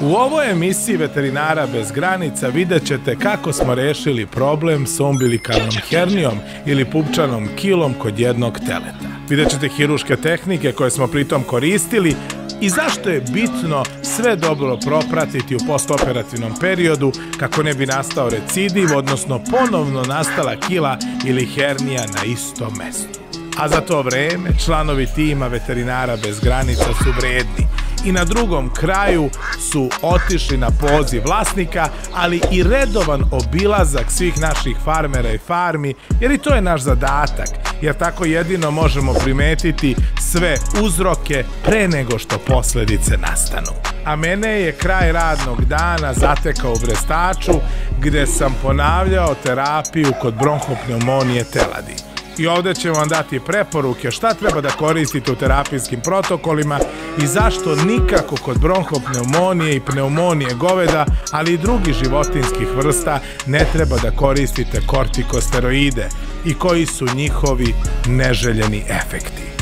U ovoj emisiji Veterinara bez granica vidjet ćete kako smo rešili problem sa umbilikalnom hernijom ili pupčanom kilom kod jednog teleta. Vidjet ćete hiruške tehnike koje smo pritom koristili i zašto je bitno sve dobro propratiti u postoperativnom periodu kako ne bi nastao recidiv, odnosno ponovno nastala kila ili hernija na istom mestu. A za to vreme članovi tima Veterinara bez granica su vredni i na drugom kraju su otišli na poziv vlasnika, ali i redovan obilazak svih naših farmera i farmi, jer i to je naš zadatak, jer tako jedino možemo primetiti sve uzroke pre nego što posledice nastanu. A mene je kraj radnog dana zatekao u Brestaču, gde sam ponavljao terapiju kod bronhopneumonije teladi. I ovdje ćemo vam dati preporuke šta treba da koristite u terapijskim protokolima i zašto nikako kod bronhopneumonije i pneumonije goveda, ali i drugih životinjskih vrsta ne treba da koristite kortikosteroide i koji su njihovi neželjeni efekti.